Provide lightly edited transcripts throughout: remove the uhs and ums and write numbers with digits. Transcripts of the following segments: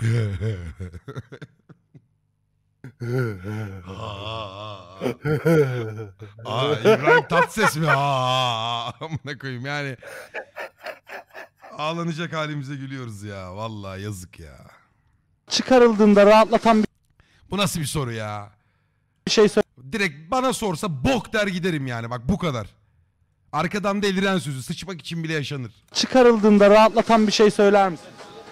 İbrahim Tatlıses mi? Amına koyayım yani. Ağlanacak halimize gülüyoruz ya. Vallahi yazık ya. Çıkarıldığında rahatlatan Bu nasıl bir soru ya? bir şey Direkt bana sorsa bok der giderim yani. Bak bu kadar. Arkadan deliren sözü. Sıçmak için bile yaşanır. çıkarıldığında rahatlatan bir şey söyler misin?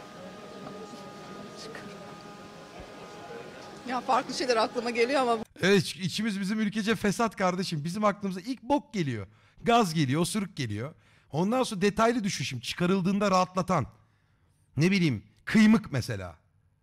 Ya farklı şeyler aklıma geliyor ama Evet, içimiz bizim ülkece fesat kardeşim. Bizim aklımıza ilk bok geliyor. Gaz geliyor, osuruk geliyor. Ondan sonra detaylı düşüşüm. Çıkarıldığında rahatlatan. Ne bileyim, kıymık mesela.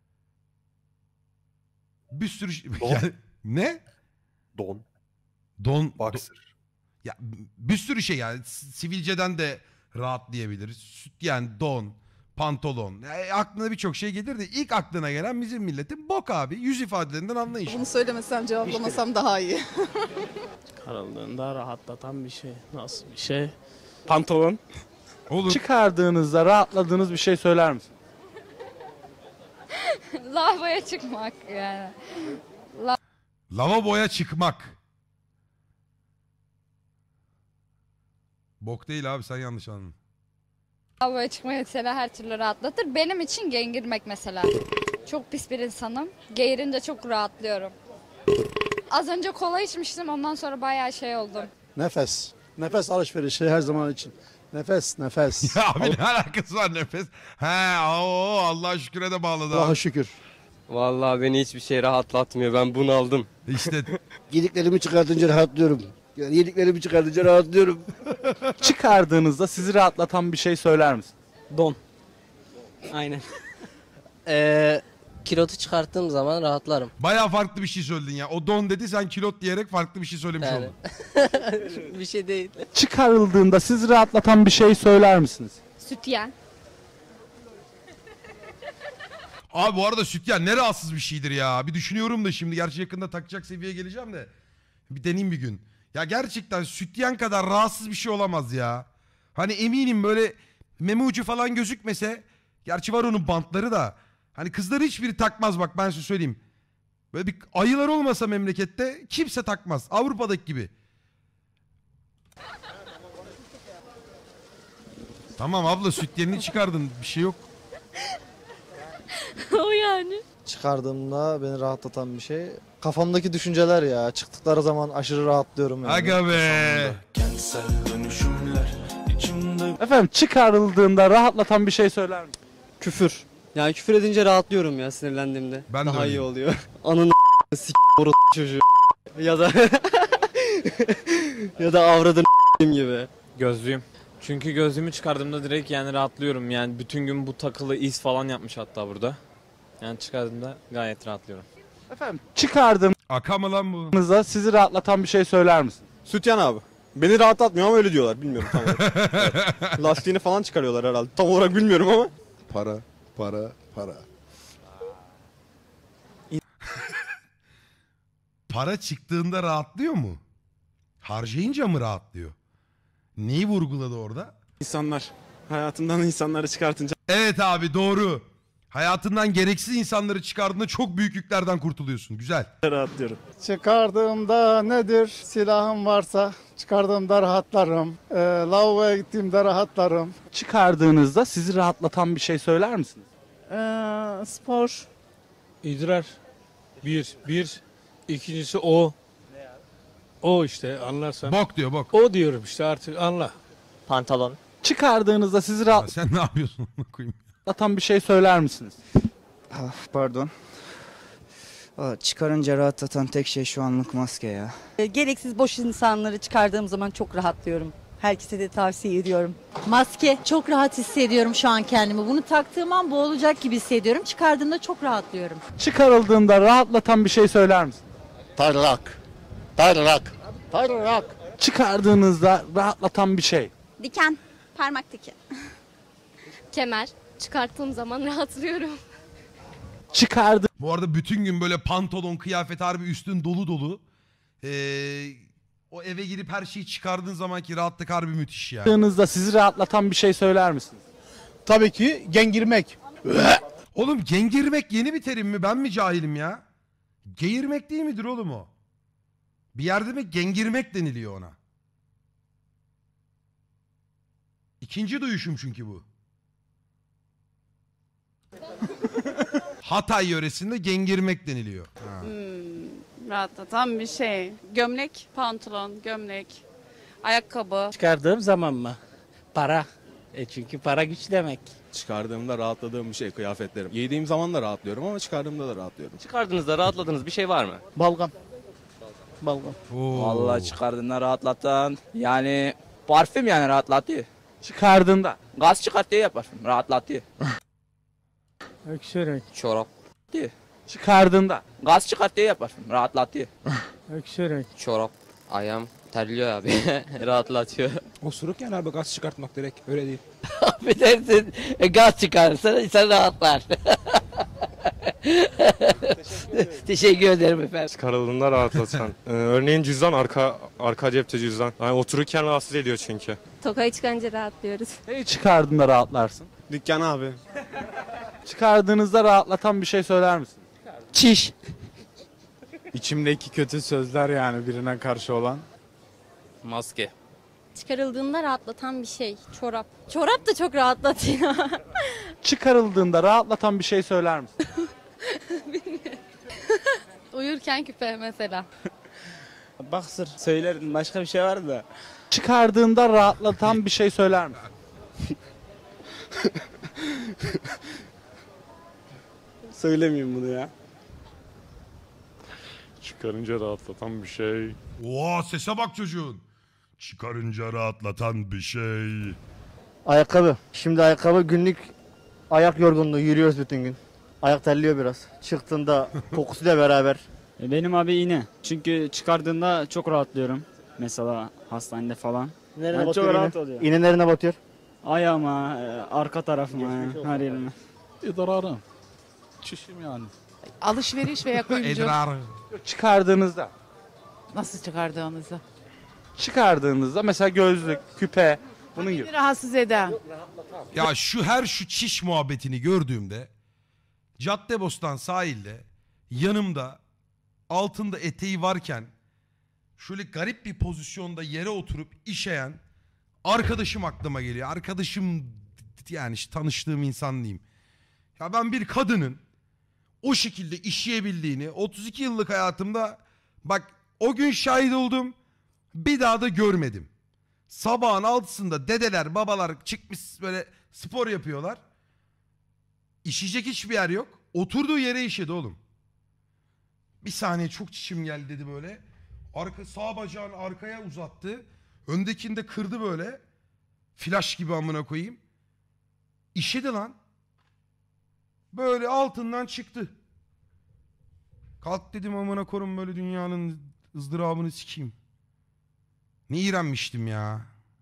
Bir sürü Don. Yani, ne? Don. Don. Boxer. Ya bir sürü şey yani. Sivilceden de rahatlayabiliriz. Sütyen, don, pantolon. Aklına birçok şey gelir de ilk aklına gelen bizim milletin bok abi. Yüz ifadelerinden anlayış. bunu söylemesem cevaplamasam daha iyi. Çıkarıldığında rahatlatan bir şey. Nasıl bir şey? Pantolon. Olur. Çıkardığınızda rahatladığınız bir şey söyler misin? Lavaboya çıkmak yani. Lavaboya çıkmak. Bok değil abi, sen yanlış anladın. Lavaboya çıkmak mesela her türlü rahatlatır. Benim için geğirmek mesela. Çok pis bir insanım. Geğirince çok rahatlıyorum. Az önce kola içmiştim, ondan sonra bayağı şey oldum. Nefes. Nefes alışverişi her zaman için. Nefes, nefes. Ya abi ne alakası var nefes? He, Allah'a şüküre de bağladı Allah'a abi. şükür. Vallahi beni hiçbir şey rahatlatmıyor. Ben bunaldım. İşte Yediklerimi çıkartınca rahatlıyorum. Yani yediklerimi çıkartınca rahatlıyorum. Çıkardığınızda sizi rahatlatan bir şey söyler misin? Don. Aynen. Kilotu çıkarttığım zaman rahatlarım. bayağı farklı bir şey söyledin ya. O don dedi, sen kilot diyerek farklı bir şey söylemiş Yani. oldun. Bir şey değil. Çıkarıldığında sizi rahatlatan bir şey söyler misiniz? Sütyen. Abi bu arada sütyen ne rahatsız bir şeydir ya. Bir düşünüyorum da şimdi. Gerçi yakında takacak seviyeye geleceğim de. Bir deneyeyim bir gün. Ya gerçekten sütyen kadar rahatsız bir şey olamaz ya. Hani eminim böyle meme ucu falan gözükmese. Gerçi var onun bantları da. Hani kızları hiçbiri takmaz, bak ben size söyleyeyim. Böyle bir ayılar olmasa memlekette kimse takmaz. Avrupa'daki gibi. Tamam abla, sütyenini çıkardın, bir şey yok. O yani. Çıkardığımda beni rahatlatan bir şey. Kafamdaki düşünceler ya. Çıktıkları zaman aşırı rahatlıyorum yani. Aga be. Efendim çıkarıldığında rahatlatan bir şey söyler misin? Küfür. Yani küfür edince rahatlıyorum ya sinirlendiğimde. Ben de daha iyi öyleyim. oluyor. Ananı s*** çocuğu. Ya da ya da avradını gibi. Gözlüğüm. Çünkü gözlüğümü çıkardığımda direkt yani rahatlıyorum. Yani bütün gün bu takılı iz falan yapmış hatta burada. Yani çıkardığımda gayet rahatlıyorum. Efendim çıkardığınızda Aka mı lan bu? sizi rahatlatan bir şey söyler misin? Sütyen abi. Beni rahatlatmıyor ama öyle diyorlar. Bilmiyorum tam olarak. Evet. Lastiğini falan çıkarıyorlar herhalde. Tam olarak bilmiyorum ama. Para, para, para. Para çıktığında rahatlıyor mu? Harcayınca mı rahatlıyor? Neyi vurguladı orada? İnsanlar. Hayatımdan insanları çıkartınca Evet abi, doğru. Hayatından gereksiz insanları çıkardığında çok büyük yüklerden kurtuluyorsun. Güzel. rahatlıyorum. Çıkardığımda nedir? Silahım varsa çıkardığımda rahatlarım. Lavaboya gittiğimde rahatlarım. Çıkardığınızda sizi rahatlatan bir şey söyler misiniz? Spor. İdrar. Bir. İkincisi o. O işte anlarsan. Bok diyor, bok. O diyorum işte artık anla. Pantolon. Çıkardığınızda sizi Ya sen ne yapıyorsun? Koyayım. rahatlatan bir şey söyler misiniz? Pardon. Çıkarınca rahatlatan tek şey şu anlık maske ya. Gereksiz boş insanları çıkardığım zaman çok rahatlıyorum. Herkese de tavsiye ediyorum. Maske. Çok rahat hissediyorum şu an kendimi. Bunu taktığım an boğulacak gibi hissediyorum. Çıkardığımda çok rahatlıyorum. Çıkarıldığında rahatlatan bir şey söyler misin? Tarlak. Tarlak. Tarlak. Çıkardığınızda rahatlatan bir şey. Diken. Parmak diki. Kemer. Çıkarttığım zaman rahatlıyorum. Bu arada bütün gün böyle pantolon, kıyafet, harbi üstün dolu dolu. O eve girip her şeyi çıkardığın zamanki rahatlık harbi müthiş ya. Çıkardığınızda sizi rahatlatan bir şey söyler misiniz? Tabii ki gengirmek. Oğlum gengirmek yeni bir terim mi? Ben mi cahilim ya? Geğirmek değil midir oğlum o? Bir yerde mi gengirmek deniliyor ona? İkinci duyuşum çünkü bu. Hatay yöresinde gengirmek deniliyor. Ha. Rahatlatan bir şey. Gömlek, pantolon, gömlek, ayakkabı. Çıkardığım zaman mı? Para. Çünkü para güç demek. Çıkardığımda rahatladığım bir şey kıyafetlerim. Giydiğim zaman da rahatlıyorum ama çıkardığımda da rahatlıyorum. Çıkardığınızda rahatladığınız bir şey var mı? Balgam. Balgam. Oo. Vallahi çıkardığında rahatlatan yani parfüm yani rahatlatıyor. Çıkardığında. Gaz çıkartıyor ya parfüm rahatlatıyor. Öksürük. Çorap. Çıkardığında. Gaz çıkartıyor ya parfüm rahatlatıyor. Öksürük. Çorap. Ayağım terliyor abi. Rahatlatıyor. Osuruk yani abi gaz çıkartmak direkt öyle değil. Affedersin. Gaz çıkarırsa insan rahatlar. Teşekkür ederim efendim. Çıkarıldığında rahatlatan. Örneğin cüzdan arka cepte cüzdan. Yani otururken rahatsız ediyor çünkü. Tokayı çıkınca rahatlıyoruz. Neyi çıkardığında rahatlarsın? Dükkan abi. Çıkardığınızda rahatlatan bir şey söyler misin? Çiş. İçimdeki kötü sözler yani birine karşı olan. Maske. Çıkarıldığında rahatlatan bir şey. Çorap. Çorap da çok rahatlatıyor. Çıkarıldığında rahatlatan bir şey söyler misin? Uyurken küpe mesela. Baksır. Söylerim. Başka bir şey var da. Çıkardığında rahatlatan bir şey söyler misin? Söylemeyeyim bunu ya. Çıkarınca rahatlatan bir şey. Oo, sese bak çocuğun. Çıkarınca rahatlatan bir şey. Ayakkabı. Şimdi ayakkabı günlük ayak yorgunluğu. Yürüyoruz bütün gün. Ayak terliyor biraz. Çıktığında kokusuyla beraber. Benim abi iğne. Çünkü çıkardığında çok rahatlıyorum. Mesela hastanede falan. Nerene Yani batıyor çok iğne? rahat oluyor. İğne nerene batıyor? Ayağıma, arka tarafıma, her yerime. İdrarım. Çişim yani. Alışveriş veya kuyumcu. Edrar. Çıkardığınızda. Nasıl çıkardığınızı? Çıkardığınızda mesela gözlük, küpe bunun gibi. Rahatsız eden. Ya şu çiş muhabbetini gördüğümde Caddebostan sahilde yanımda altında eteği varken şöyle garip bir pozisyonda yere oturup işeyen arkadaşım aklıma geliyor. Arkadaşım yani işte tanıştığım insan diyeyim. Ya ben bir kadının o şekilde işleyebildiğini 32 yıllık hayatımda bak o gün şahit oldum, bir daha da görmedim. Sabahın 6'sında dedeler babalar çıkmış böyle spor yapıyorlar. İşeyecek hiçbir yer yok. Oturduğu yere işedi oğlum. Bir saniye çok çişim geldi dedi böyle. Sağ bacağını arkaya uzattı. Öndekini de kırdı böyle. Flash gibi amına koyayım. İşedi lan. Böyle altından çıktı. Kalk dedim amına korum böyle dünyanın ızdırabını sikeyim. Ne iğrenmiştim ya.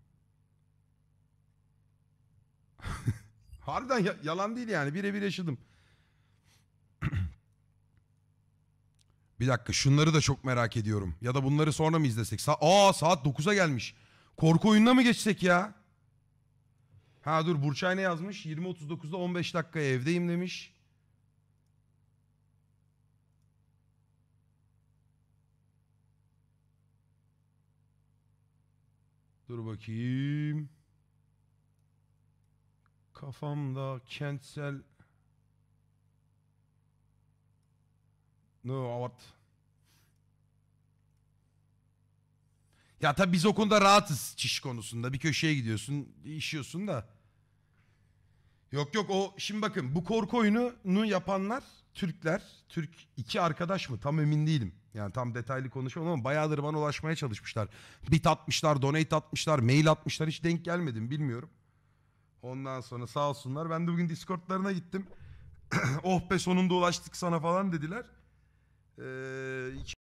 Harbiden yalan değil yani. Birebir yaşadım. Bir dakika şunları da çok merak ediyorum. Ya da bunları sonra mı izlesek? Saat 9'a gelmiş. Korku oyununa mı geçsek ya? Ha dur Burçay ne yazmış? 20.39'da 15 dakikaya evdeyim demiş. Dur bakayım. Kafamda kentsel... No, what? Ya tabii biz o konuda rahatız çiş konusunda. Bir köşeye gidiyorsun, işiyorsun da. Yok o şimdi bakın bu korku oyununu yapanlar Türkler. Türk iki arkadaş mı? Tam emin değilim. Yani tam detaylı konuşamam ama bayağıdır bana ulaşmaya çalışmışlar. Bit atmışlar, donate atmışlar, mail atmışlar. Hiç denk gelmedim bilmiyorum. Ondan sonra sağ olsunlar. Ben de bugün Discord'larına gittim. Oh be sonunda ulaştık sana falan dediler.